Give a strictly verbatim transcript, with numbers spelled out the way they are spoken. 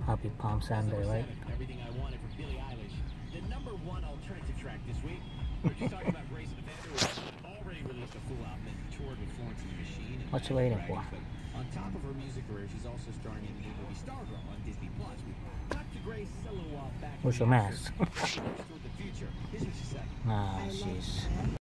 Happy Palm Sunday, right? Everything I wanted from Billie Eilish, the number one alternative track this week. She's talking about Grace and Evander, who already released a full album and toured with Florence and the Machine. And What's she waiting for? On top of her music career, she's also starring in the new movie Stargirl on Disney Plus. We talked to Grace a little while back. Where's your mask? Toward the future. Here's what she said. Nah, she's